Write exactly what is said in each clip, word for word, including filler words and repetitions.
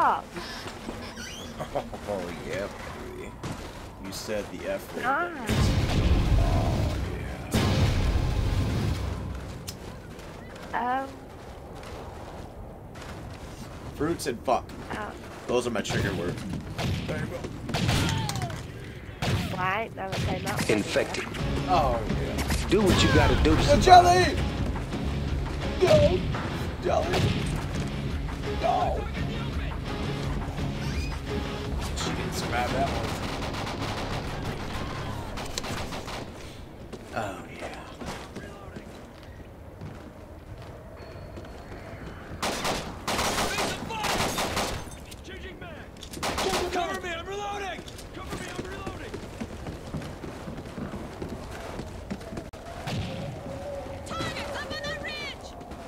off. Oh, yeah, baby. You said the F word. Ah. Oh, yeah. Um. Fruits and fuck. Oh. Those are my trigger words. There you go. Why? Never came up. Infected. Oh, yeah. Do what you gotta do to The survive. jelly! No! Jelly! No! She didn't survive that one. Oh, yeah. Cover me, I'm reloading! Cover me, I'm reloading! Targets up on that ridge!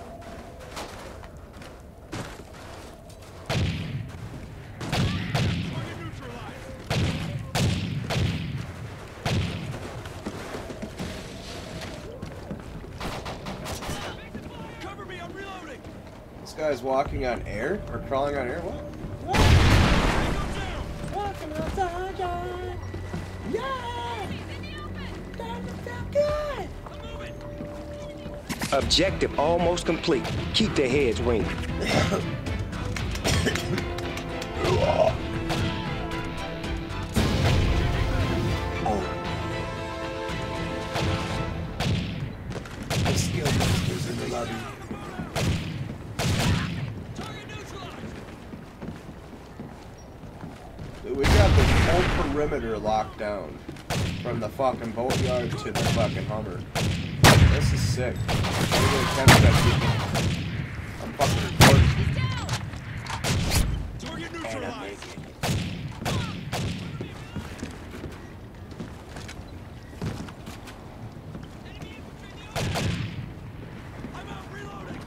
Target neutralized! Cover me, I'm reloading! This guy's walking on air? Or crawling on air? What? Walking on sunshine! Yeah! Doesn't feel good! I'm moving! Objective almost complete. Keep their heads ringing. I skill monsters in the lobby. Target neutralized! Dude, we got this whole perimeter locked down. From the fucking boatyard to the fucking Hummer. This is sick. I'm gonna catch that chicken. I'm fucking recording. Target And I'm neutralized! naked. I'm out reloading!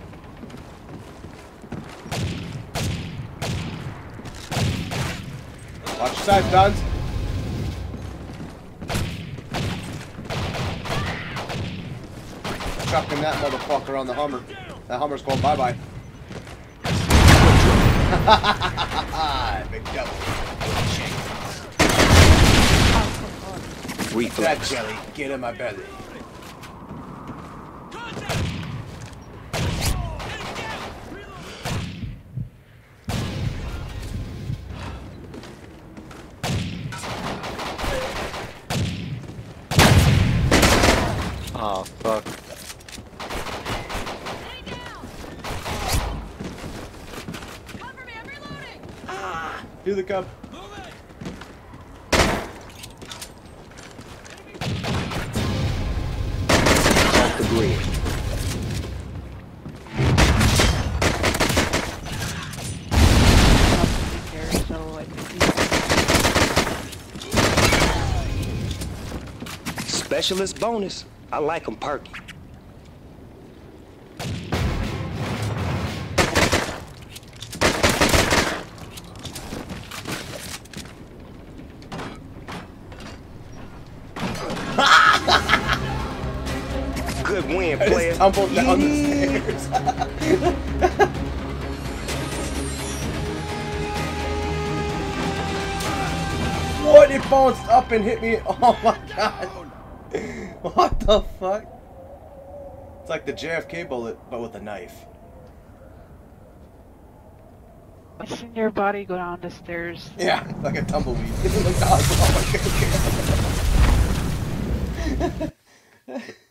Watch your side, Duns. Chucking that motherfucker on the Hummer. That Hummer's going bye-bye. Big double. That Reflex. jelly, get in my belly. Contact! Enemy down! Oh, fuck. Cover me, I'm reloading! Do the cup. Moving! Off the grid. Specialist bonus. I like them perky. Good win, I player. just tumbled down the Yeah. stairs. What? It bounced up and hit me. Oh my god. What the fuck? It's like the J F K bullet, but with a knife. I've seen your body go down the stairs. Yeah, like a tumbleweed. Like, oh, oh my god.